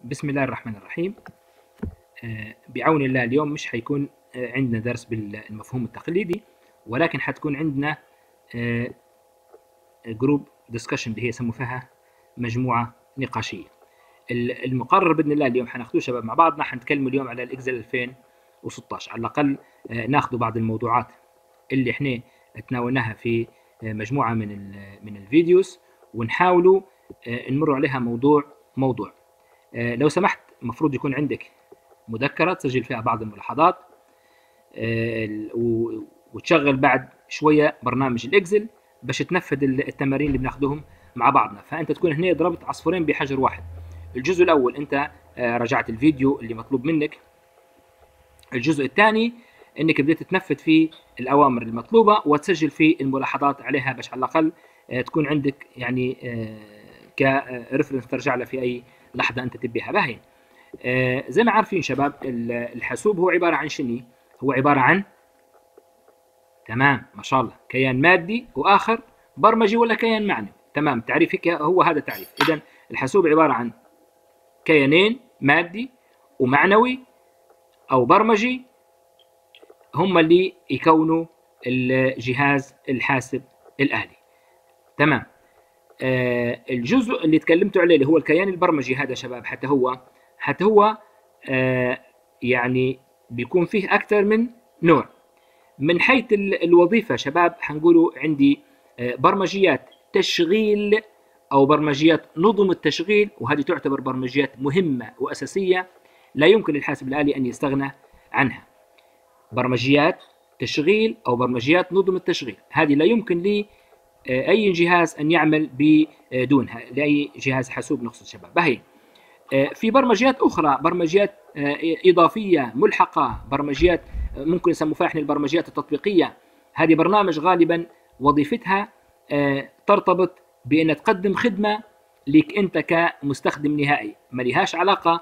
بسم الله الرحمن الرحيم. بعون الله اليوم مش حيكون عندنا درس بالمفهوم التقليدي، ولكن حتكون عندنا جروب ديسكشن اللي هي يسموا فيها مجموعة نقاشية. المقرر بإذن الله اليوم حناخدوه شباب مع بعضنا، حنتكلم اليوم على الإكسل 2016 على الأقل. ناخذ بعض الموضوعات اللي احنا تناولناها في مجموعة من الفيديوز، ونحاولوا نمر عليها موضوع. لو سمحت المفروض يكون عندك مذكرة تسجل فيها بعض الملاحظات، وتشغل بعد شوية برنامج الإكسل باش تنفذ التمارين اللي بناخدهم مع بعضنا. فأنت تكون هنا ضربت عصفورين بحجر واحد. الجزء الأول أنت رجعت الفيديو اللي مطلوب منك. الجزء الثاني أنك بديت تنفذ فيه الأوامر المطلوبة وتسجل فيه الملاحظات عليها، باش على الأقل تكون عندك يعني كريفرنس ترجع له في أي لحظة أنت تبيها. باهي زي ما عارفين شباب، الحاسوب هو عبارة عن شنو؟ هو عبارة عن تمام ما شاء الله كيان مادي وآخر برمجي ولا كيان معنوي. تمام، تعريفك هو هذا تعريف. إذا الحاسوب عبارة عن كيانين، مادي ومعنوي أو برمجي، هم اللي يكونوا الجهاز الحاسب الآلي. تمام. الجزء اللي تكلمتوا عليه اللي هو الكيان البرمجي هذا شباب، حتى هو يعني بيكون فيه أكثر من نوع. من حيث الوظيفة شباب حنقولوا عندي برمجيات تشغيل أو برمجيات نظم التشغيل، وهذه تعتبر برمجيات مهمة وأساسية لا يمكن للحاسب الآلي أن يستغنى عنها. برمجيات تشغيل أو برمجيات نظم التشغيل هذه لا يمكن لي أي جهاز أن يعمل بدونها، لأي جهاز حاسوب نقصد شباب. باهي في برمجيات أخرى، برمجيات إضافية ملحقة، برمجيات ممكن يسموا فيها احنا البرمجيات التطبيقية. هذه برنامج غالبا وظيفتها ترتبط بأن تقدم خدمة لك أنت كمستخدم نهائي، ما لهاش علاقة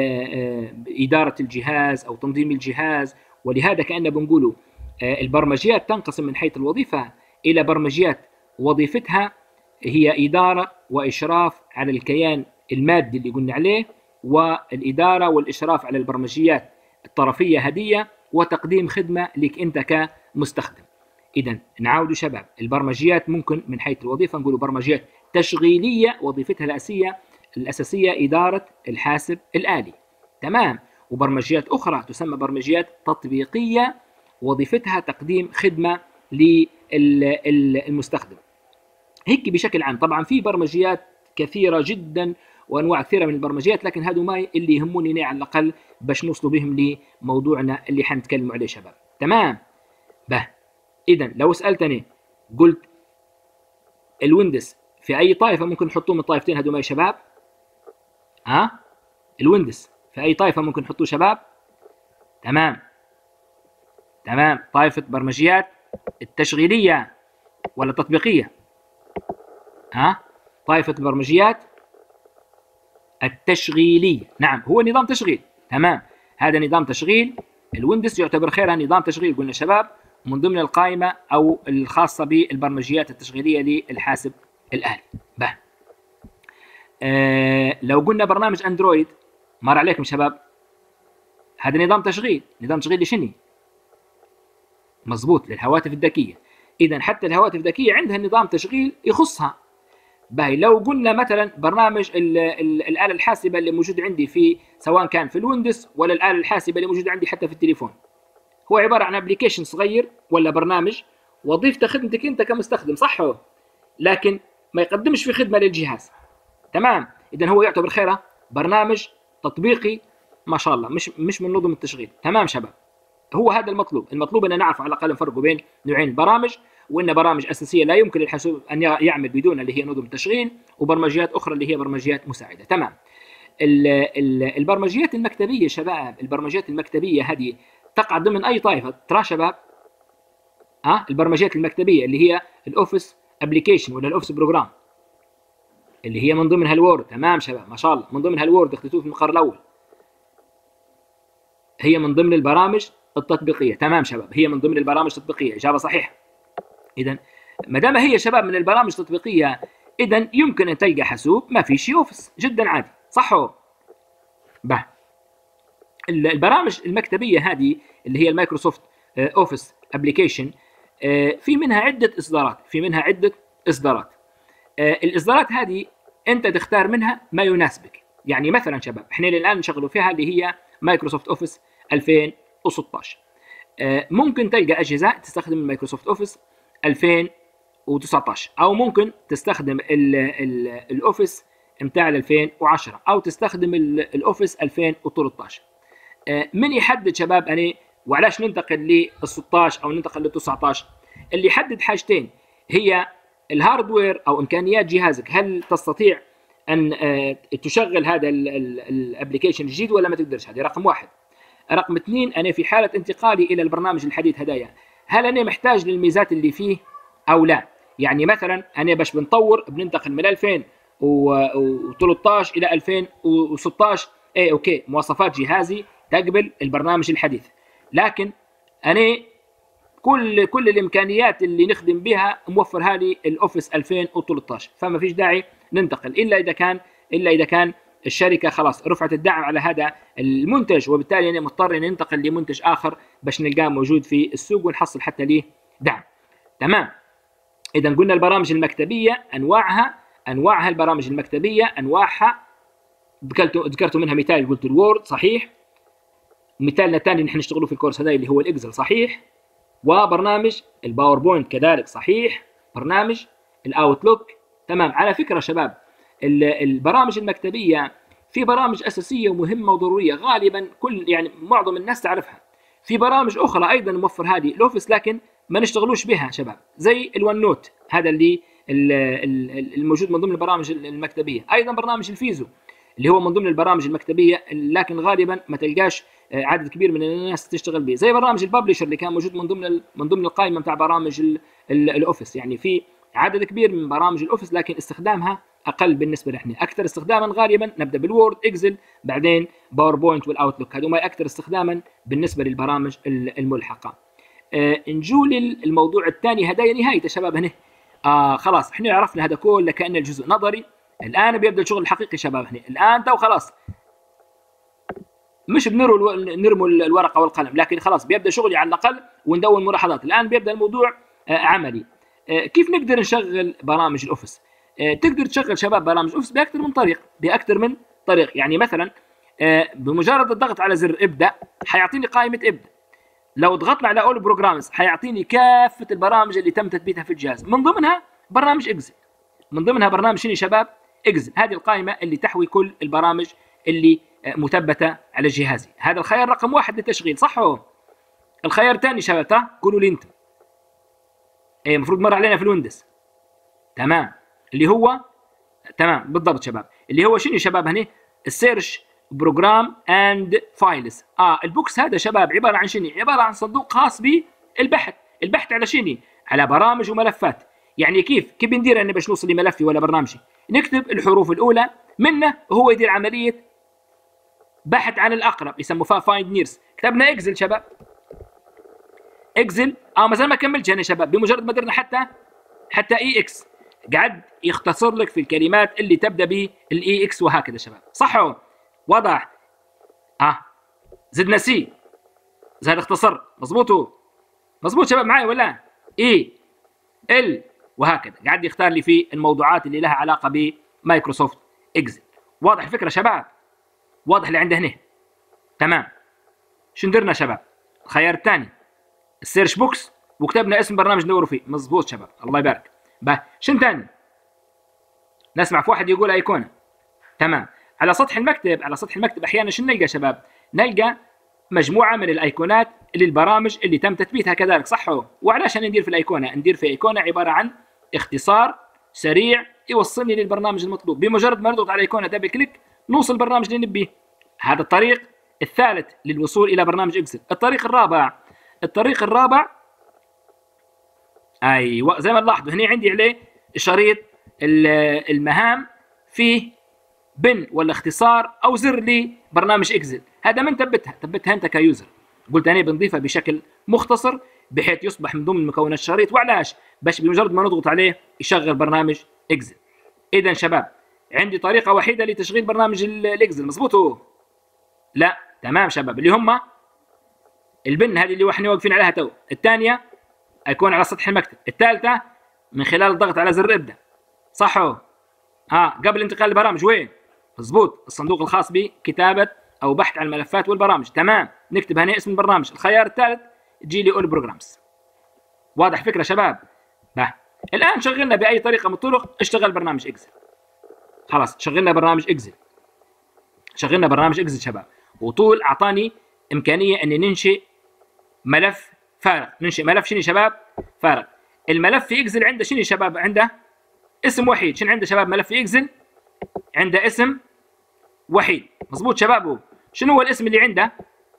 بإدارة الجهاز أو تنظيم الجهاز. ولهذا كأننا بنقولوا البرمجيات تنقسم من حيث الوظيفة إلى برمجيات وظيفتها هي إدارة وإشراف على الكيان المادي اللي قلنا عليه، والإدارة والإشراف على البرمجيات الطرفية هدية، وتقديم خدمة لك أنت كمستخدم. إذا نعاودوا شباب، البرمجيات ممكن من حيث الوظيفة نقولوا برمجيات تشغيلية وظيفتها الأساسية إدارة الحاسب الآلي. تمام. وبرمجيات أخرى تسمى برمجيات تطبيقية وظيفتها تقديم خدمة للمستخدم. هيك بشكل عام. طبعا في برمجيات كثيرة جدا وانواع كثيره من البرمجيات، لكن هذو ما اللي يهموني على الاقل باش نوصلوا بهم لموضوعنا اللي حنتكلم عليه شباب. تمام. اذا لو سالتني قلت الويندوز في اي طائفه ممكن نحطوه من الطائفتين هذو ما يا شباب؟ الويندوز في اي طائفه ممكن نحطوه شباب؟ تمام. طائفه برمجيات التشغيليه ولا التطبيقيه؟ طائفه البرمجيات التشغيلية. نعم، هو نظام تشغيل. تمام، هذا نظام تشغيل. الويندوز يعتبر خيرها نظام تشغيل قلنا شباب، من ضمن القائمة أو الخاصة بالبرمجيات التشغيلية للحاسب الآلي. لو قلنا برنامج أندرويد مر عليكم شباب، هذا نظام تشغيل لشنو؟ مظبوط، للهواتف الذكية. إذا حتى الهواتف الذكية عندها نظام تشغيل يخصها. باهي لو قلنا مثلا برنامج الآلة الحاسبة اللي موجود عندي في سواء كان في الويندوز ولا الآلة الحاسبة اللي موجودة عندي حتى في التليفون، هو عبارة عن ابلكيشن صغير ولا برنامج وظيفته خدمتك انت كمستخدم، صح؟ لكن ما يقدمش في خدمة للجهاز. تمام. إذا هو يعتبر خيره برنامج تطبيقي ما شاء الله، مش من نظم التشغيل. تمام شباب، هو هذا المطلوب ان نعرف على الاقل نفرق بين نوعين البرامج، وان برامج اساسيه لا يمكن للحاسوب ان يعمل بدونها اللي هي نظم التشغيل، وبرمجيات اخرى اللي هي برمجيات مساعده. تمام. البرمجيات المكتبيه شباب، البرمجيات المكتبيه هذه تقع ضمن اي طائفه ترى شباب؟ البرمجيات المكتبيه اللي هي الاوفيس ابلكيشن ولا الاوفيس بروجرام، اللي هي من ضمنها الوورد. تمام شباب ما شاء الله، من ضمنها الوورد اخذتوه في المقرر الاول، هي من ضمن البرامج التطبيقيه. تمام شباب، هي من ضمن البرامج التطبيقيه، اجابه صحيحه. اذا ما دام هي شباب من البرامج التطبيقيه، اذا يمكن ان تلقى حاسوب ما في شيء اوفيس، جدا عادي، صح؟ به البرامج المكتبيه هذه اللي هي المايكروسوفت اوفيس ابلكيشن، في منها عده اصدارات. الاصدارات هذه انت تختار منها ما يناسبك. يعني مثلا شباب احنا الان نشغلوا فيها اللي هي مايكروسوفت اوفيس 2016. ممكن تلقى اجهزه تستخدم مايكروسوفت اوفيس 2019، او ممكن تستخدم الاوفيس بتاع 2010، او تستخدم الاوفيس 2013. من يحدد شباب انا وعلاش ننتقل لل 16 او ننتقل لل 19؟ اللي يحدد حاجتين، هي الهاردوير او امكانيات جهازك، هل تستطيع ان تشغل هذا الابلكيشن الجديد ولا ما تقدرش. هذه رقم واحد. رقم اثنين، انا في حاله انتقالي الى البرنامج الحديث هدايا، هل انا محتاج للميزات اللي فيه او لا؟ يعني مثلا انا باش بننتقل من 2013 الى 2016، اي اوكي، مواصفات جهازي تقبل البرنامج الحديث، لكن انا كل الامكانيات اللي نخدم بها موفرها لي الاوفيس 2013، فما فيش داعي ننتقل الا اذا كان الشركه خلاص رفعت الدعم على هذا المنتج، وبالتالي انا مضطر اني انتقل لمنتج اخر باش نلقاه موجود في السوق ونحصل حتى ليه دعم. تمام. اذا قلنا البرامج المكتبيه انواعها البرامج المكتبيه انواعها ذكرت منها مثال، قلت الوورد صحيح، مثالنا الثاني نحن نشتغلوا في الكورس هذا اللي هو الاكسل صحيح، وبرنامج الباوربوينت كذلك صحيح، برنامج الاوتلوك. تمام. على فكره شباب، البرامج المكتبيه في برامج اساسيه ومهمه وضروريه، غالبا يعني معظم الناس تعرفها. في برامج اخرى ايضا موفر هذه الاوفيس لكن ما نشتغلوش بها شباب، زي الون نوت، هذا اللي الموجود من ضمن البرامج المكتبيه. ايضا برنامج الفيزو اللي هو من ضمن البرامج المكتبيه، لكن غالبا ما تلقاش عدد كبير من الناس تشتغل به. زي برنامج الببلشر اللي كان موجود من ضمن القائمه بتاع برامج الاوفيس. يعني في عدد كبير من برامج الاوفيس لكن استخدامها اقل بالنسبه لنا. اكثر استخداما غالبا نبدا بالوورد، اكسل، بعدين باوربوينت والاوتلوك، هذول اكثر استخداما بالنسبه للبرامج الملحقه. نجو للموضوع الثاني، هدايا نهايه يا شباب. هنا خلاص احنا عرفنا هذا كله كأن الجزء نظري. الان بيبدا الشغل الحقيقي شباب. هنا الان تو خلاص مش نرموا الورقه والقلم، لكن خلاص بيبدا شغلي على الاقل وندون ملاحظات. الان بيبدا الموضوع عملي. كيف نقدر نشغل برامج الاوفيس؟ تقدر تشغل شباب برامج الاوفيس باكثر من طريق. يعني مثلا بمجرد الضغط على زر ابدا حيعطيني قائمه ابدا. لو ضغطنا على اول بروجرامز حيعطيني كافه البرامج اللي تم تثبيتها في الجهاز، من ضمنها برنامج اكسل. من ضمنها برنامج شنو شباب؟ اكسل. هذه القائمه اللي تحوي كل البرامج اللي مثبته على جهازي. هذا الخيار رقم واحد للتشغيل، صح؟ الخيار الثاني شباب، قولوا لي انتم. المفروض مر علينا في الويندوز. تمام. اللي هو تمام بالضبط شباب، اللي هو شنو شباب؟ هنا السيرش بروجرام اند فايلز. البوكس هذا شباب عباره عن شنو؟ عباره عن صندوق خاص بالبحث على شنو؟ على برامج وملفات. يعني كيف ندير انا باش نوصل لملفي ولا برنامجي؟ نكتب الحروف الاولى منه وهو يدير عمليه بحث عن الاقرب، يسموها فايند نيرس. كتبنا اكسل شباب، اكسل. ما كملتش انا شباب، بمجرد ما درنا حتى اي اكس قعد يختصر لك في الكلمات اللي تبدا بالاي اكس وهكذا شباب، صح؟ واضح؟ زدنا سي، زاد اختصر. مظبوط شباب معي ولا؟ اي ال وهكذا قاعد يختار لي في الموضوعات اللي لها علاقه بمايكروسوفت اكسل. واضح الفكره شباب؟ واضح اللي عنده هنا؟ تمام. شو درنا شباب؟ الخيار الثاني السيرش بوكس، وكتبنا اسم برنامج ندوروا فيه. مظبوط شباب، الله يبارك. شنو ثاني؟ نسمع في واحد يقول ايقونه. تمام. على سطح المكتب احيانا شنو نلقى شباب؟ نلقى مجموعه من الايقونات للبرامج اللي تم تثبيتها كذلك، صح؟ وعلاش انا ندير في الايقونه؟ ندير في ايقونه عباره عن اختصار سريع يوصلني للبرنامج المطلوب. بمجرد ما نضغط على ايقونه دبل كليك نوصل البرنامج اللي نبيه. هذا الطريق الثالث للوصول الى برنامج اكسل. الطريق الرابع ايوه زي ما تلاحظوا هنا عندي عليه شريط المهام، فيه بن ولا اختصار او زر لبرنامج اكسل. هذا من ثبتها انت كيوزر. قلت انا بنضيفها بشكل مختصر بحيث يصبح من ضمن مكونات الشريط. وعلاش؟ باش بمجرد ما نضغط عليه يشغل برنامج اكسل. اذا شباب عندي طريقه وحيده لتشغيل برنامج الاكسل، مظبوط؟ لا تمام شباب، اللي هم البن هذه اللي احنا واقفين عليها تو، الثانيه يكون على سطح المكتب، الثالثه من خلال الضغط على زر ابدا. صح قبل انتقال البرامج وين؟ مضبوط، الصندوق الخاص بكتابه او بحث عن الملفات والبرامج. تمام، نكتب هنا اسم البرنامج. الخيار الثالث تجي لي اول بروجرامز. واضح فكره شباب؟ الان شغلنا باي طريقه من الطرق اشتغل برنامج اكسل. خلاص شغلنا برنامج اكسل، شغلنا برنامج اكسل شباب، وطول اعطاني امكانيه اني ننشئ ملف فارغ. ننشئ ملف شنو شباب؟ فارغ. الملف في اكسل عنده شنو شباب؟ عنده اسم وحيد. شنو عنده شباب ملف في اكسل؟ عنده اسم وحيد. مظبوط شباب. شنو هو الاسم اللي عنده؟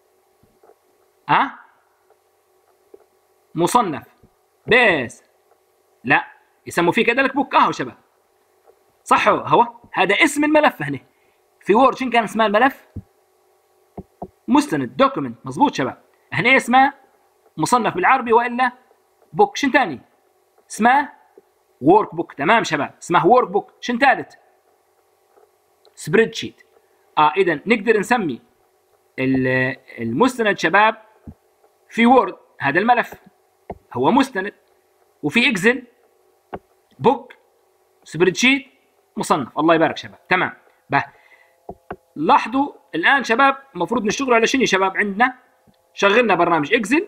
مصنف بس. لا يسموا فيه كذلك بوك. شباب صح، هو هذا اسم الملف. هنا في وورد شنو كان اسمه الملف؟ مستند، دوكيمنت. مظبوط شباب. هنا اسمه مصنف بالعربي والا بوك. شنو ثاني؟ اسمه وورك بوك. تمام شباب، اسمه وورك بوك. شنو ثالث؟ سبريد شيت. اذا نقدر نسمي المستند شباب في وورد هذا الملف هو مستند، وفي اكسل بوك، سبريد شيت، مصنف. الله يبارك شباب. تمام. لاحظوا الان شباب المفروض نشتغل على شنو شباب؟ عندنا شغلنا برنامج اكسل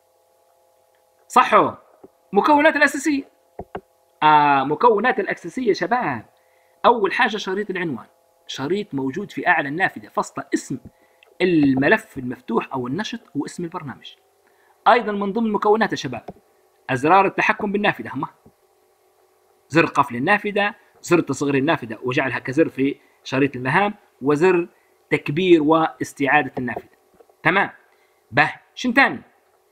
صح. مكونات الاساسيه. مكونات الاساسيه شباب، اول حاجه شريط العنوان، شريط موجود في اعلى النافذه، فصل اسم الملف المفتوح او النشط واسم البرنامج. ايضا من ضمن مكوناته شباب ازرار التحكم بالنافذه، هم زر قفل النافذه، زر تصغير النافذه وجعلها كزر في شريط المهام، وزر تكبير واستعاده النافذه. تمام. شنو ثاني؟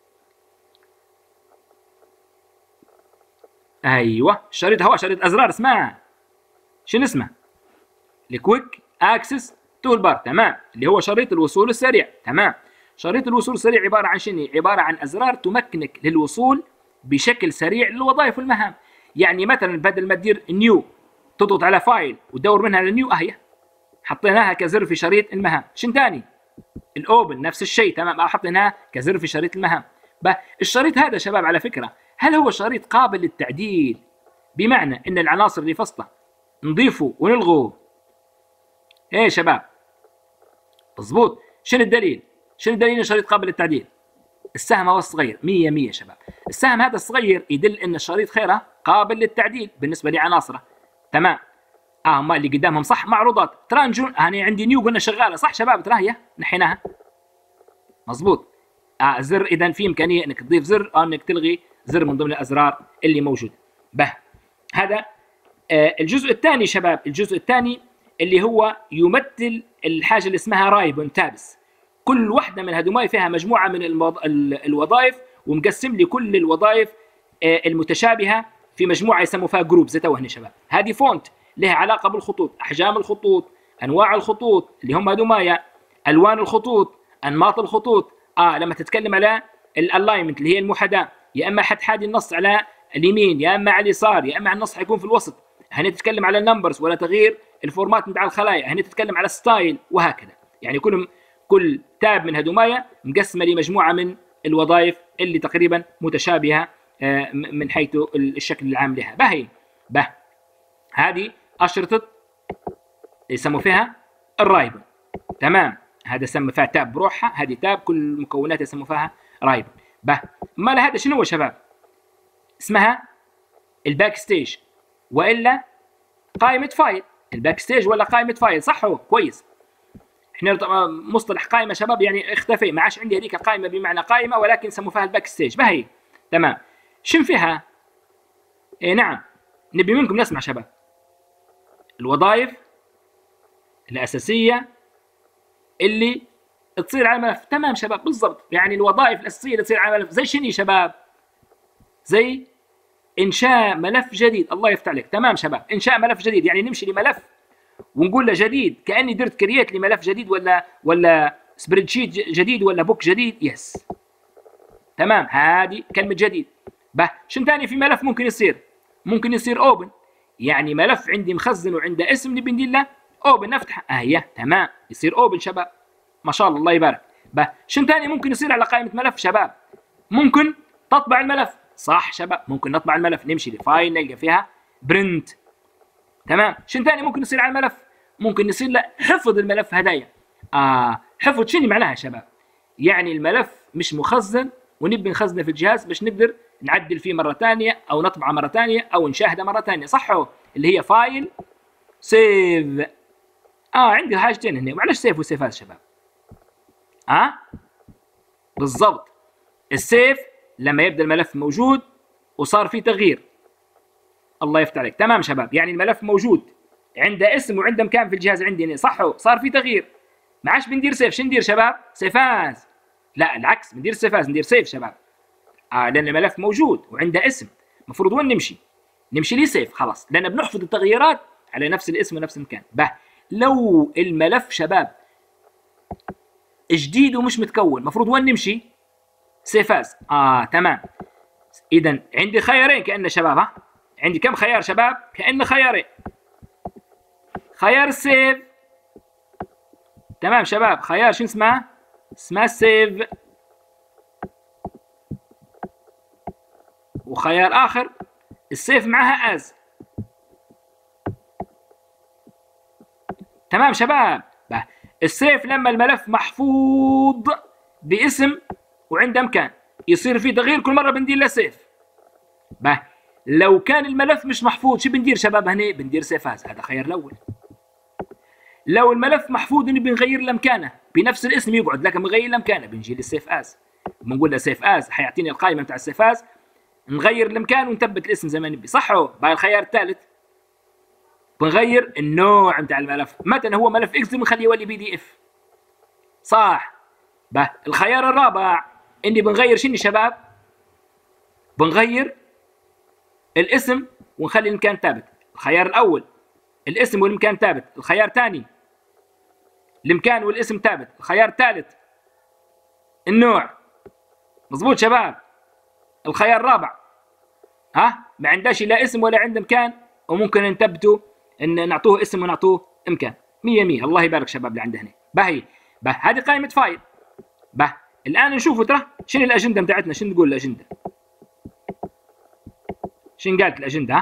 ايوه الشريط هو شريط ازرار اسمها شنو اسمه؟ الكويك اكسس تول بار. تمام، اللي هو شريط الوصول السريع. تمام. شريط الوصول السريع عباره عن شنو؟ عباره عن ازرار تمكنك للوصول بشكل سريع للوظائف والمهام. يعني مثلا بدل ما تدير نيو تضغط على فايل وتدور منها للنيو، هي حطيناها كزر في شريط المهام. شنو ثاني؟ الاوبن نفس الشيء. تمام، حطيناها كزر في شريط المهام. الشريط هذا شباب على فكره هل هو شريط قابل للتعديل؟ بمعنى ان العناصر اللي فصله نضيفه ونلغوه. ايه شباب مضبوط. شنو الدليل؟ شنو الدليل ان الشريط قابل للتعديل؟ السهم هو الصغير 100 شباب. السهم هذا الصغير يدل ان الشريط خيره قابل للتعديل بالنسبه لعناصره. تمام. ما اللي قدامهم صح معروضات. ترى انا عندي نيو قلنا شغاله صح شباب؟ ترى هي نحيناها. مضبوط. زر اذا في امكانيه انك تضيف زر او انك تلغي زر من ضمن الازرار اللي موجوده. هذا الجزء الثاني شباب. الجزء الثاني اللي هو يمثل الحاجه اللي اسمها رايبون تابس. كل واحده من هذوما فيها مجموعه من الوظائف، ومقسم لي كل الوظائف المتشابهه في مجموعه يسموا فيها جروب. زي توهني شباب. هذه فونت لها علاقه بالخطوط، احجام الخطوط، انواع الخطوط اللي هم هذوما، الوان الخطوط، انماط الخطوط. لما تتكلم على الالاينمنت اللي هي المحاذاه، يا اما حادي النص على اليمين يا اما على اليسار، يا اما النص حيكون في الوسط. هنا تتكلم على النمبرز ولا تغيير الفورمات بتاع الخلايا. هنا تتكلم على ستايل وهكذا. يعني كل تاب من هذوما مقسمه لمجموعه من الوظائف اللي تقريبا متشابهه من حيث الشكل العام لها. هذه اشرطه يسموا فيها الرايبون. تمام. هذا سمى فيها تاب بروحها، هذه تاب كل مكوناتها يسموا فيها رايبون. ما هذا شنو هو شباب؟ اسمها الباك ستيج والا قائمه فايل. الباك ستيج ولا قائمه فايل صح؟ هو كويس. احنا مصطلح قائمه شباب يعني اختفى، ما عادش عندي هذيك قائمه بمعنى قائمه، ولكن سموا فيها الباك ستيج. هي تمام. شنو فيها؟ نعم نبي منكم نسمع شباب. الوظائف الاساسيه اللي تصير على الملف. تمام شباب بالضبط. يعني الوظائف الاساسيه اللي تصير على الملف زي شنو شباب؟ زي انشاء ملف جديد. الله يفتح عليك. تمام شباب. انشاء ملف جديد يعني نمشي لملف ونقول له جديد، كاني درت كرييت لملف جديد ولا سبريد شيت جديد ولا بوك جديد. يس تمام. هذه كلمه جديد. شنو ثاني في ملف ممكن يصير؟ ممكن يصير اوبن، يعني ملف عندي مخزن وعنده اسم نبي ندير له اوبن نفتحه. هي تمام يصير اوبن شباب. ما شاء الله الله يبارك. شنو ثاني ممكن يصير على قائمه ملف شباب؟ ممكن تطبع الملف، صح شباب؟ ممكن نطبع الملف، نمشي لفايل نلقى فيها برنت. تمام. شنو ثاني ممكن يصير على الملف؟ ممكن يصير له حفظ الملف هدايا. حفظ شنو معناها شباب؟ يعني الملف مش مخزن ونبي نخزنه في الجهاز باش نقدر نعدل فيه مره ثانيه او نطبعه مره ثانيه او نشاهده مره ثانيه، صح؟ اللي هي فايل سيف. عندي حاجتين هنا، معلش سيف وسيفات شباب. بالضبط. السيف لما يبدا الملف موجود وصار فيه تغيير. الله يفتح عليك. تمام شباب، يعني الملف موجود عنده اسم وعنده مكان في الجهاز عندي هنا، صح؟ صار فيه تغيير. ما عادش بندير سيف، شو ندير شباب؟ سيفاز. لا العكس، بندير سيفاز، ندير سيف شباب. لان الملف موجود وعنده اسم، المفروض وين نمشي؟ نمشي لي سيف خلاص، لان بنحفظ التغييرات على نفس الاسم ونفس المكان. لو الملف شباب جديد ومش متكون، المفروض وين نمشي؟ سيفاز. تمام. اذا عندي خيارين كأنه شباب. عندي كم خيار شباب؟ كأنه خيارين. خيار السيف. تمام شباب، خيار شو اسمه؟ اسمه السيف. وخيار اخر السيف معها از. تمام شباب. السيف لما الملف محفوظ باسم وعنده مكان يصير فيه تغيير كل مره بندير له سيف. لو كان الملف مش محفوظ شو بندير شباب هنا؟ بندير سيفاز، هذا خيار الاول. لو الملف محفوظ نبي نغير له مكانه بنفس الاسم يقعد، لكن بنغير له مكانه بنجي للسيف از، بنقول له سيف از، حيعطيني القائمه بتاع السيف از، نغير المكان ونثبت الاسم زي ما نبي، صح؟ الخيار الثالث بنغير النوع بتاع الملف، مثلا هو ملف اكس بنخليه يولي PDF، صح؟ الخيار الرابع اني بنغير شنو شباب؟ بنغير الاسم ونخلي المكان ثابت. الخيار الاول الاسم والمكان ثابت، الخيار الثاني المكان والاسم ثابت، الخيار الثالث النوع. مظبوط شباب؟ الخيار الرابع ما عندهاش لا اسم ولا عنده مكان، وممكن نثبته ان نعطوه اسم ونعطوه مكان. 100 100. الله يبارك شباب اللي عنده هنا. هذه قائمه فايل. الان نشوفوا ترى شنو الاجنده بتاعتنا، شنو تقول الاجنده؟ شنو قالت الاجنده؟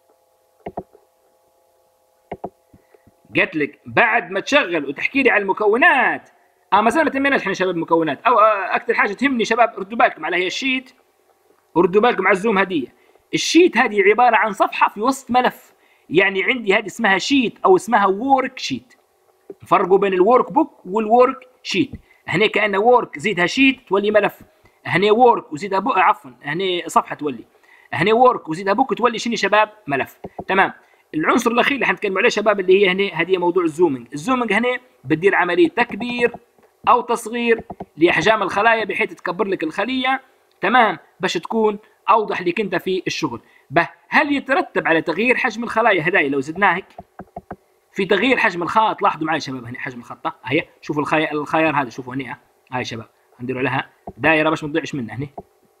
قالت لك بعد ما تشغل وتحكي لي على المكونات. ما تهمناش احنا شباب المكونات، او اكثر حاجه تهمني شباب ردوا بالكم على هي الشيت، وردوا بالكم على الزوم هديه. الشيت هذه عباره عن صفحه في وسط ملف، يعني عندي هذه اسمها شيت او اسمها وورك شيت. فرقوا بين الورك بوك والورك شيت. هنا كأنه وورك زيدها شيت تولي ملف، هنا وورك وزيدها بوك، عفوا هنا صفحه تولي، هنا وورك وزيدها بوك تولي شنو شباب؟ ملف. تمام. العنصر الاخير اللي حنتكلم عليه شباب اللي هي هنا، هذه موضوع الزومنج. الزومنج هنا بتدير عمليه تكبير او تصغير لاحجام الخلايا بحيث تكبر لك الخليه، تمام، باش تكون اوضح لك انت في الشغل. هل يترتب على تغيير حجم الخلايا هدايا لو زدناه هيك في تغيير حجم الخط؟ لاحظوا معي شباب هنا حجم الخطه اهي، شوفوا الخيار هذا، شوفوا هنا هاي شباب، نديروا لها دائره باش ما تضيعش منا هنا.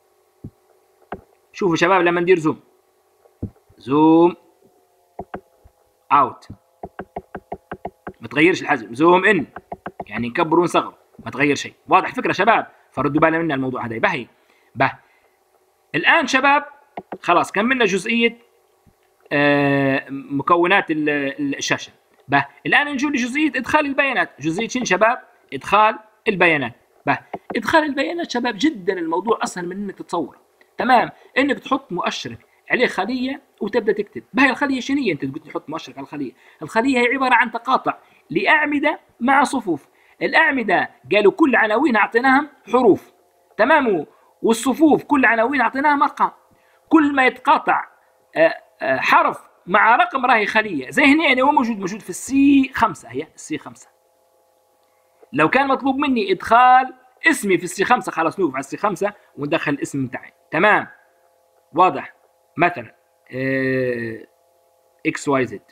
شوفوا شباب لما ندير زوم اوت ما تغيرش الحجم، زوم ان يعني نكبر ونصغر ما تغير شيء. واضح الفكره شباب؟ فردوا بالنا من الموضوع هذا. الان شباب خلاص كملنا جزئيه مكونات الشاشه. الان نجي لجزئيه ادخال البيانات. جزئيه شنو شباب؟ ادخال البيانات. ادخال البيانات شباب جدا الموضوع اسهل من انك تتصور. تمام، انك تحط مؤشر عليه خليه وتبدا تكتب. الخليه شنو هي؟ انت تقول تحط مؤشر على الخليه. الخليه هي عباره عن تقاطع لاعمده مع صفوف. الاعمده قالوا كل عناوين اعطيناهم حروف، تمام، والصفوف كل عناوين اعطيناهم ارقام. كل ما يتقاطع حرف مع رقم راهي خليه. زي هنا يعني هو موجود في السي 5، هي السي 5. لو كان مطلوب مني ادخال اسمي في السي 5 خلاص نوقف على السي 5 وندخل الاسم بتاعي. تمام، واضح؟ مثلا اكس واي زد.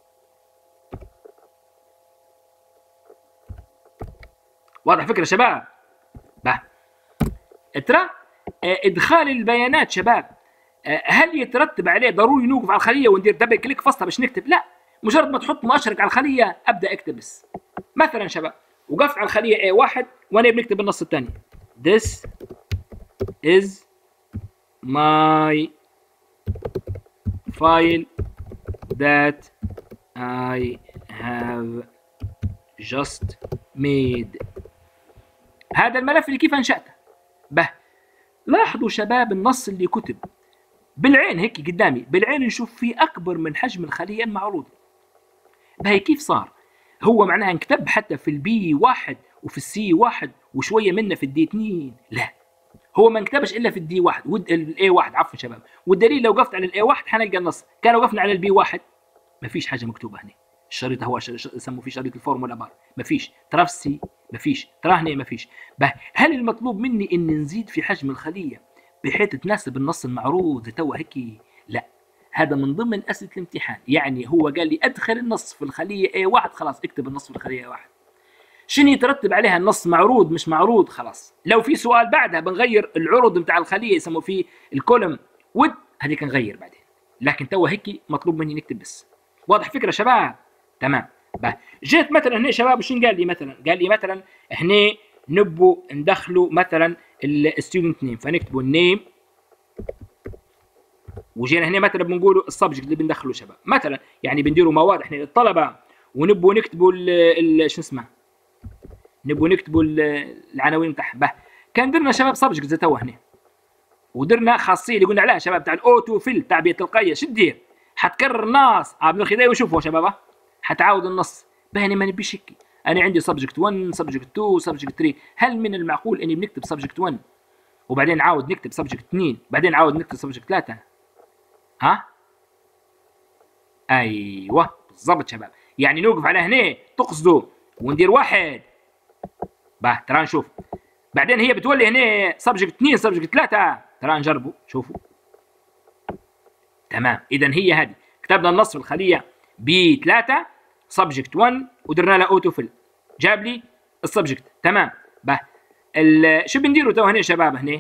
واضح فكره شباب؟ ترى ادخال البيانات شباب هل يترتب عليه ضروري نوقف على الخليه وندير دبل كليك فصله باش نكتب؟ لا، مجرد ما تحط مؤشرك على الخليه ابدا اكتب بس. مثلا شباب وقفت على الخليه A1 وانا بنكتب النص الثاني. This is my file that I have just made. هذا الملف اللي كيف انشأته. به لاحظوا شباب النص اللي كتب بالعين هيك قدامي، بالعين نشوف فيه اكبر من حجم الخليه المعروضه. بهي كيف صار؟ هو معناها انكتب حتى في البي 1 وفي السي 1 وشويه منه في الدي 2؟ لا، هو ما انكتبش الا في الدي 1 والاي 1 عفوا شباب. والدليل لو وقفت على الاي 1 حنلقى النص، كان وقفنا على البي 1 ما فيش حاجه مكتوبه هنا. الشريط هو يسموه في شريط الفورمولا بار، ما فيش. ترى في السي ما فيش، ترى هنا ما فيش. هل المطلوب مني ان نزيد في حجم الخليه بحيث تناسب النص المعروض تو هيك؟ لا، هذا من ضمن اسئله الامتحان. يعني هو قال لي ادخل النص في الخليه A1، خلاص اكتب النص في الخليه A1. شنو يترتب عليها؟ النص معروض مش معروض، خلاص. لو في سؤال بعدها بنغير العروض بتاع الخليه، يسموا فيه الكولم ود، هذيك نغير بعدين. لكن تو هيك مطلوب مني نكتب بس. واضح فكره شباب؟ تمام. جيت مثلا هنا شباب شنو قال لي مثلا؟ قال لي مثلا احنا نبوا ندخلوا مثلا الستودنت نيم، فنكتبوا النيم، وجينا هنا مثلا بنقولوا السبجكت اللي بندخله شباب مثلا، يعني بنديروا مواد احنا للطلبه، ونبوا نكتبوا شو اسمه، نبوا نكتبوا العناوين بتاعها. كان درنا شباب سبجكت زي تو هنا، ودرنا خاصيه اللي قلنا عليها شباب بتاع الاوتو فيل، تعبئه تلقائيه. شو تدير؟ حتكرر النص عبد الخداوي وشوفوا شباب، حتعاود النص. هنا ما نبيش هيك، انا عندي سبجكت 1 سبجكت 2 سبجكت 3. هل من المعقول اني بنكتب سبجكت 1 وبعدين نعاود نكتب سبجكت 2 بعدين نعاود نكتب سبجكت 3؟ ها؟ ايوه بالضبط شباب. يعني نوقف على هنا تقصدوا وندير واحد. ترى نشوف بعدين هي بتولي هنا سبجكت 2 سبجكت 3. ترى نجربوا شوفوا. تمام. اذا هي هذه كتبنا النص في الخليه ب3 سبجكت 1 ودرنا له اوتو فيل، جاب لي السبجكت. تمام. شو بنديروا تو هنا شباب؟ هنا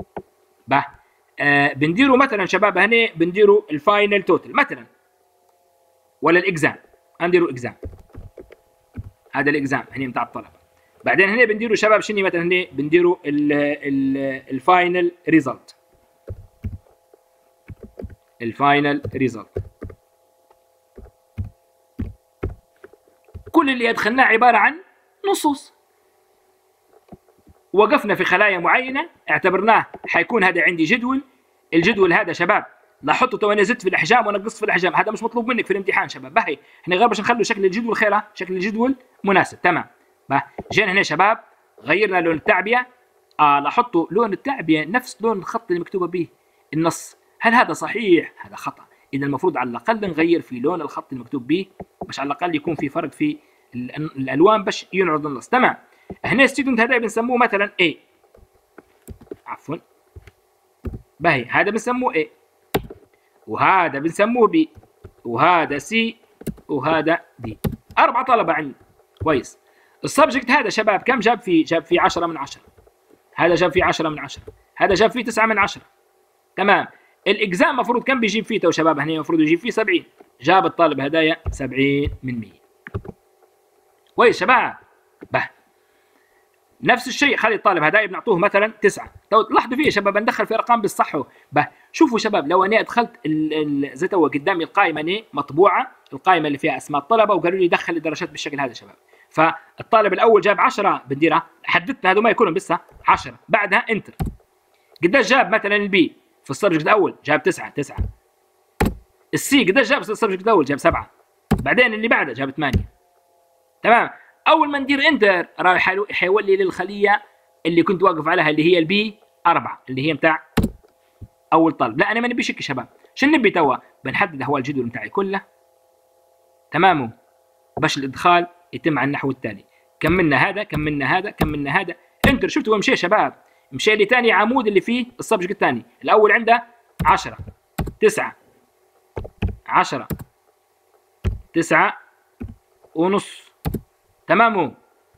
بنديروا مثلا شباب هنا بنديروا الفاينل توتال مثلا، ولا الاكزام. نديروا اكزام، هذا الاكزام هنا بتاع الطلبه. بعدين هنا بنديروا شباب شنو مثلا؟ هنا بنديروا الفاينل ريزلت، الفاينل ريزلت. كل اللي ادخلناه عباره عن نصوص، وقفنا في خلايا معينه اعتبرناه حيكون هذا عندي جدول. الجدول هذا شباب لاحظتوا تو انا زدت في الاحجام ونقصت في الاحجام، هذا مش مطلوب منك في الامتحان شباب. احنا غير باش نخلوا شكل الجدول خيره، شكل الجدول مناسب. تمام. جينا هنا شباب غيرنا لون التعبئه. لاحظتوا لون التعبئه نفس لون الخط اللي مكتوبه به النص. هل هذا صحيح؟ هذا خطا. اذا المفروض على الاقل نغير في لون الخط المكتوب به، باش على الاقل يكون في فرق في الالوان باش ينعرض النص. تمام. هنا ستودنت هذا بنسموه مثلا A، عفوا هذا بنسموه A، وهذا بنسموه B، وهذا C، وهذا D. 4 طلبه عندي. كويس. السبجكت هذا شباب كم جاب فيه؟ جاب فيه 10 من 10. هذا جاب فيه 10 من 10. هذا جاب فيه 9 من 10. تمام. الاكزام المفروض كم بيجيب فيه تو شباب؟ هنا المفروض يجيب فيه 70. جاب الطالب هدايا 70 من 100. كويس شباب. نفس الشيء خلي الطالب هدايا بنعطوه مثلا 9. لاحظوا فيه يا شباب ندخل في ارقام بالصحوا. شوفوا شباب لو انا ادخلت زي تو قدامي القائمه هنا مطبوعه، القائمه اللي فيها اسماء الطلبه، وقالوا لي دخل الدرجات بالشكل هذا شباب. فالطالب الاول جاب 10 بنديرها، حددنا هذول ما يكونوا لسه 10، بعدها انتر. قديش جاب مثلا البي في السبجكت الاول؟ جاب 9. السي قديش جاب في السبجكت الاول؟ جاب 7. بعدين اللي بعده جاب 8. تمام. اول ما ندير انتر راح حيولي للخليه اللي كنت واقف عليها اللي هي البي 4 اللي هي بتاع اول طالب. لا انا ما نبي شك يا شباب. شو نبي توا؟ بنحدد هو الجدول بتاعي كله. تمام. باش الادخال يتم على النحو التالي. كملنا هذا كملنا هذا كملنا هذا، انتر. شفتوا مشي يا شباب؟ مشي لي ثاني عمود اللي فيه السبجكت الثاني. الاول عنده 10 9 10 9 ونص. تمام.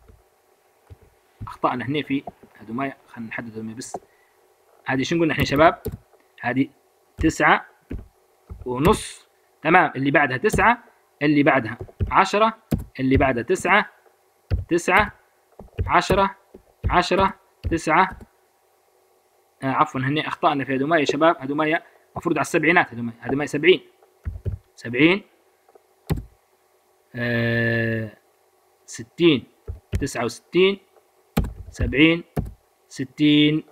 اخطأنا هنا في هذو ما، خلينا نحددهم بس. هذه شنو قلنا احنا شباب؟ هذه 9 ونص. تمام. اللي بعدها 9، اللي بعدها 10، اللي بعدها 9 9 10 10 9 عفوا هني اخطأنا في هدومايا يا شباب. هدومايا المفروض على السبعينات. هدومايا 70 70 60 69 70 60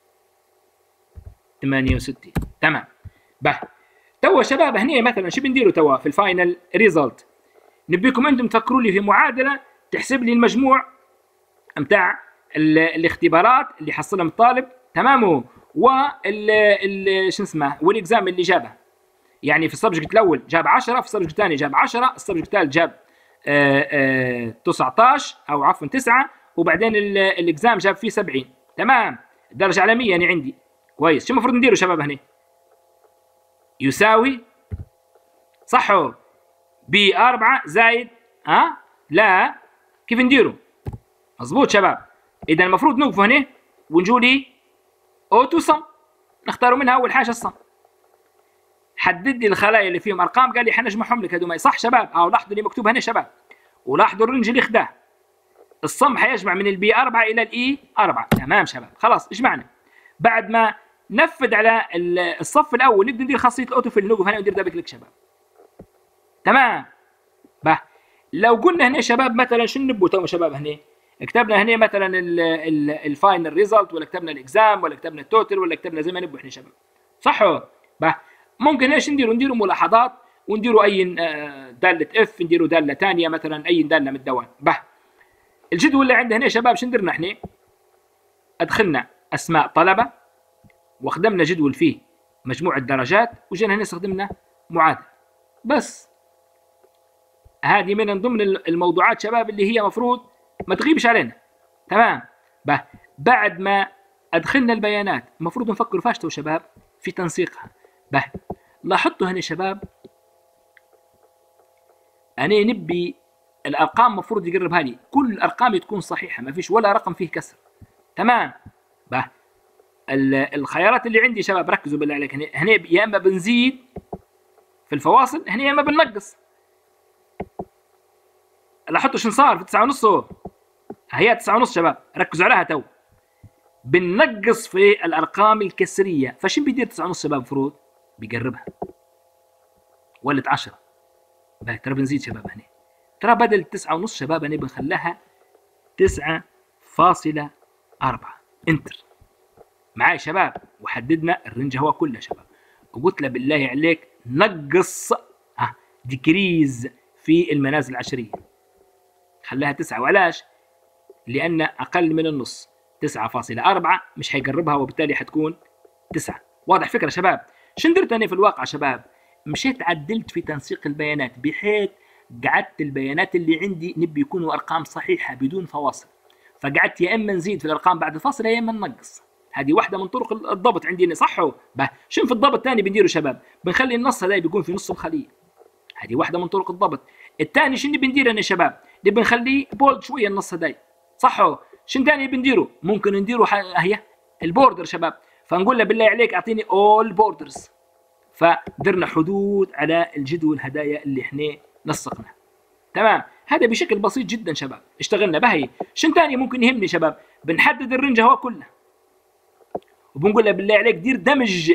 68. تمام. به توا شباب هني مثلا شو بنديروا توا في الفاينل ريزلت؟ نبيكم انتم تفكروا لي في معادله تحسب لي المجموع نتاع الاختبارات اللي حصلهم الطالب، تمام، شو اسمه، والاكزام اللي جابه. يعني في السبجكت الاول جاب 10، في السبجكت الثاني جاب 10، السبجكت الثالث جاب 19 او عفوا 9، وبعدين الاكزام جاب فيه 70. تمام. الدرجه على 100 يعني عندي. كويس. شو المفروض نديروا شباب هنا؟ يساوي صحوا ب4 زائد لا، كيف نديروا؟ مظبوط شباب. اذا المفروض نوقفوا هنا ونجوا لي اوتو صم، نختاروا منها اول حاجه الصم. حدد لي الخلايا اللي فيهم ارقام، قال لي حنجمعهم لك هذوما. صح شباب؟ لاحظوا اللي مكتوب هنا شباب، ولاحظوا الرنج اللي خداه. الصم حيجمع من البي 4 الى الاي 4. تمام شباب. خلاص اجمعنا. بعد ما نفذ على الصف الاول نبدا ندير خاصيه الاوتو فيل، نوقف هنا وندير دبل كليك شباب. تمام. لو قلنا هنا شباب مثلا شو نبوا تو شباب؟ هنا كتبنا هنا مثلا الفاينل ريزلت، ولا كتبنا الاكزام، ولا كتبنا التوتال، ولا كتبنا زي ما نبوا احنا شباب. صحوا؟ ممكن ايش نديروا ملاحظات، ونديروا اي داله اف، نديروا داله ثانيه مثلا، اي داله من الدوام. الجدول اللي عندنا هنا شباب شو نديرنا احنا؟ ادخلنا اسماء طلبه، واخدمنا جدول فيه مجموع الدرجات، وجينا هنا استخدمنا معادله. بس هذه من ضمن الموضوعات شباب اللي هي مفروض ما تغيبش علينا. تمام. بعد ما ادخلنا البيانات المفروض نفكر فاشتو شباب في تنسيقها. لاحظتوا هنا شباب انا نبي الارقام مفروض يقربها لي، كل الارقام تكون صحيحه، ما فيش ولا رقم فيه كسر. تمام. الخيارات اللي عندي شباب ركزوا بالله عليك، هنا يا اما بنزيد في الفواصل، هنا يا اما بننقص. لاحظتوا شنو صار في 9.5؟ هي 9.5 شباب، ركزوا عليها تو. بننقص في الارقام الكسريه، فشو بيدير 9.5 شباب؟ المفروض بيقربها، ولت 10. ترى بنزيد شباب هنا، ترى بدل 9.5 شباب هنا بنخليها 9.4. انتر معايا شباب. وحددنا الرنج هو كله شباب، وقلت له بالله عليك نقص ديكريز في المنازل العشريه، خليها 9. وعلاش؟ لان اقل من النص. 9.4 مش حيقربها، وبالتالي حتكون 9. واضح فكره شباب؟ شو درت انا في الواقع شباب؟ مشيت عدلت في تنسيق البيانات، بحيث قعدت البيانات اللي عندي نبي يكونوا ارقام صحيحه بدون فواصل، فقعدت يا اما نزيد في الارقام بعد الفاصله يا اما ننقص. هذه واحده من طرق الضبط عندي. صحوا؟ شنو في الضبط الثاني بنديره شباب؟ بنخلي النص هذا بيكون في نص الخليه. هذه واحده من طرق الضبط. الثاني شنو بندير انا شباب؟ نبي نخليه بولد شويه النص هذا. صحوا؟ شنو ثاني بنديره؟ ممكن نديره هي البوردر شباب، فنقول له بالله عليك اعطيني اول بوردرز، فدرنا حدود على الجدول هدايا اللي احنا نسقنا. تمام. هذا بشكل بسيط جدا شباب اشتغلنا بهي. شنو ثاني ممكن يهمني شباب؟ بنحدد الرنج هو كله، وبنقول له بالله عليك دير دمج.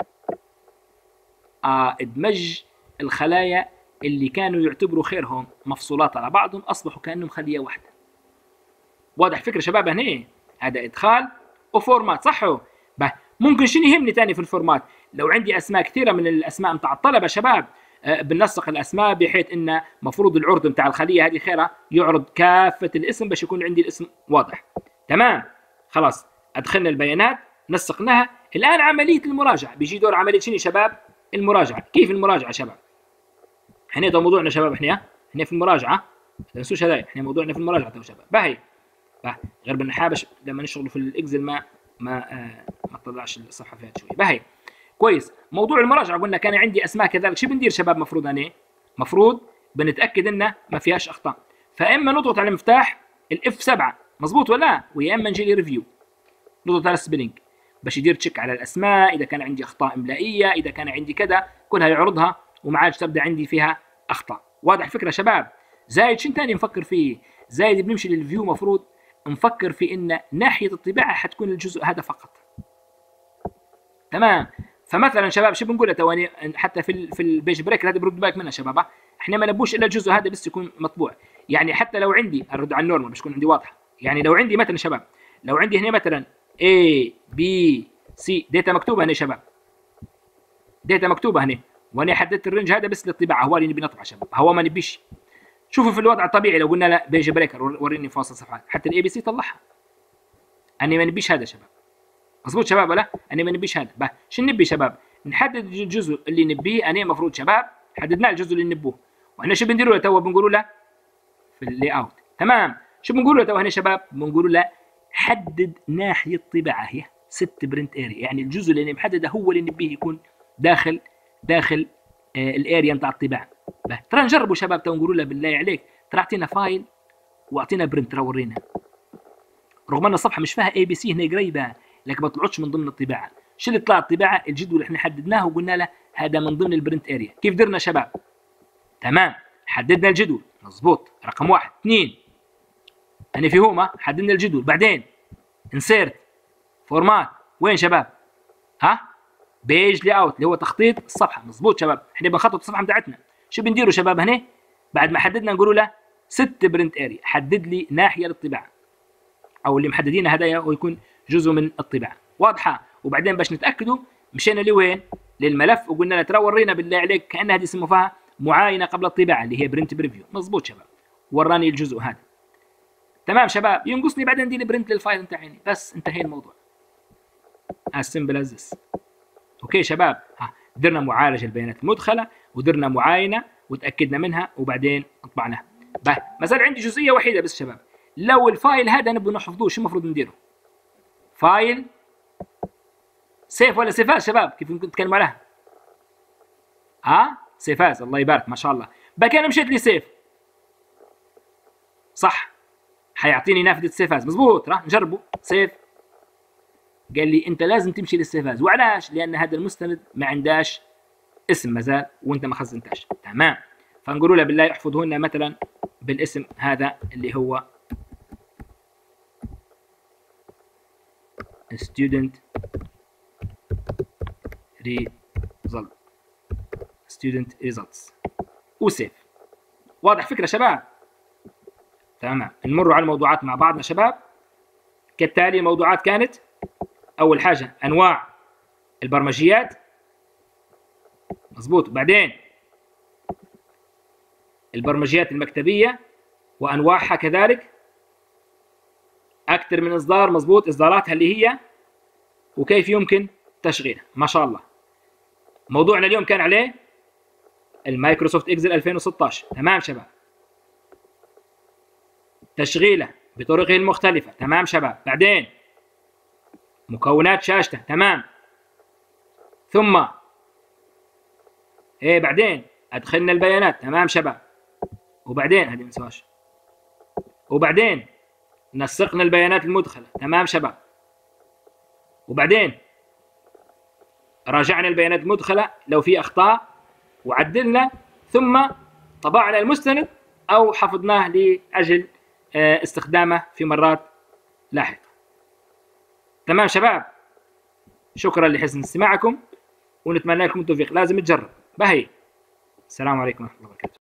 ادمج الخلايا اللي كانوا يعتبروا خيرهم مفصولات على بعضهم، اصبحوا كانهم خليه واحده. واضح فكره شباب؟ هنا هذا ادخال وفورمات. صحوا؟ ممكن شنو يهمني ثاني في الفورمات؟ لو عندي اسماء كثيره من الاسماء نتاع الطلبه شباب، بننسق الاسماء بحيث ان مفروض العرض نتاع الخليه هذه خيرها يعرض كافه الاسم باش يكون عندي الاسم واضح. تمام. خلاص ادخلنا البيانات نسقناها. الان عمليه المراجعه، بيجي دور عمليه شنو شباب؟ المراجعه. كيف المراجعه شباب؟ احنا ده موضوعنا شباب، احنا في المراجعه، ما تنسوش هذا، احنا موضوعنا في المراجعه تو شباب. غير بالنحابش لما نشتغلوا في الاكسل ما طلعش الصفحه فيها شويه. كويس. موضوع المراجعه قلنا كان عندي اسماء كذلك. شو بندير شباب؟ مفروض انا بنتاكد انه ما فيهاش اخطاء، فاما نضغط على مفتاح الاف 7 مظبوط ولا، ويا اما نجي لي ريفيو نضغط على سبيلنج باش يدير تشيك على الاسماء، اذا كان عندي اخطاء املائيه، اذا كان عندي كذا كلها يعرضها، وما عادش تبدا عندي فيها اخطاء. واضح فكره شباب؟ زايد شنو ثاني نفكر فيه؟ زايد بنمشي للفيو، مفروض نفكر في ان ناحيه الطباعه حتكون الجزء هذا فقط. تمام. فمثلا شباب شو بنقول تواني حتى في البيج بريك هذا برد بالك منها شباب، احنا ما نبوش الا الجزء هذا بس يكون مطبوع. يعني حتى لو عندي ارد على النورمال باش تكون عندي واضحه، يعني لو عندي مثلا شباب لو عندي هنا مثلا A B C داتا مكتوبه هنا شباب، داتا مكتوبه هنا، وانا حددت الرينج هذا بس للطباعه، هو اللي نبي نطبع شباب، هو ما نبيش. شوفوا في الوضع الطبيعي لو قلنا لا بيج بريكر وريني فاصل صفحات حتى الاي بي سي طلعها. انا ما نبيش هذا شباب، مظبوط شباب ولا؟ انا ما نبيش هذا. شو نبي شباب؟ نحدد الجزء اللي نبيه. انا المفروض شباب حددنا الجزء اللي نبوه، واحنا شو بنديروا له تو؟ بنقولوا له في اللي اوت. تمام. شو بنقول له تو هنا شباب؟ بنقولوا له حدد ناحيه طباعه، هي ست برنت اريا، يعني الجزء اللي محدده هو اللي نبيه يكون داخل الاريا بتاع الطباعه. ترى نجربوا شباب تو نقولوا له بالله عليك ترى اعطينا فايل واعطينا برنت، ترى ورينا، رغم ان الصفحه مش فيها اي بي سي هنا قريبه لكن ما طلعتش من ضمن الطباعه. شو اللي طلع الطباعه؟ الجدول اللي احنا حددناه وقلنا له هذا من ضمن البرنت اريا. كيف درنا شباب؟ تمام، حددنا الجدول مظبوط، رقم واحد. اثنين انا في هما حددنا الجدول، بعدين انسيرت فورمات وين شباب؟ بيج لي اوت اللي هو تخطيط الصفحه، مظبوط شباب، احنا بنخطط الصفحه بتاعتنا. شو بنديروا شباب هنا؟ بعد ما حددنا نقولوا له ست برنت اريا، حدد لي ناحيه للطباعه او اللي محددينها هدايا ويكون جزء من الطباعه، واضحه؟ وبعدين باش نتاكدوا مشينا لوين؟ للملف وقلنا له ترى ورينا بالله عليك كان هذه اسمه فيها معاينه قبل الطباعه اللي هي برنت بريفيو، مظبوط شباب، وراني الجزء هذا. تمام شباب، ينقصني بعدين دي برنت للفايل بتاعي بس، انتهى الموضوع. as simple as this. اوكي شباب، درنا معالجه البيانات المدخله ودرنا معاينه وتاكدنا منها وبعدين طبعناها. ما زال عندي جزئيه وحيده بس شباب، لو الفايل هذا نبغى نحفظوه شو المفروض نديره؟ فايل سيف ولا سيفاز شباب؟ كيف نتكلم عليها؟ سيفاز، الله يبارك ما شاء الله. بقى انا مشيت لي سيف صح، حيعطيني نافذه سيفاز، مظبوط، راح نجربه سيف. قال لي انت لازم تمشي للسيفاز، وعلاش؟ لان هذا المستند ما عنداش اسم مازال وانت ما خزنتاش. تمام، فنقولوا له بالله احفظه لنا مثلا بالاسم هذا اللي هو student results وسيف. واضح فكره شباب؟ تمام، نمر على الموضوعات مع بعضنا شباب. كالتالي الموضوعات كانت اول حاجه انواع البرمجيات، مظبوط، بعدين البرمجيات المكتبيه وانواعها كذلك، اكثر من اصدار، مظبوط، اصداراتها اللي هي وكيف يمكن تشغيلها، ما شاء الله. موضوعنا اليوم كان عليه المايكروسوفت اكسل 2016. تمام شباب، تشغيله بطرقه المختلفه. تمام شباب، بعدين مكونات شاشته. تمام، ثم بعدين ادخلنا البيانات. تمام شباب، وبعدين هذه ما نسواش، وبعدين نسقنا البيانات المدخله. تمام شباب، وبعدين راجعنا البيانات المدخله لو في اخطاء وعدلنا، ثم طبعنا المستند او حفظناه لاجل استخدامه في مرات لاحقه. تمام شباب، شكرا لحسن استماعكم ونتمنى لكم التوفيق. لازم تجرب. بهي، السلام عليكم ورحمه الله وبركاته.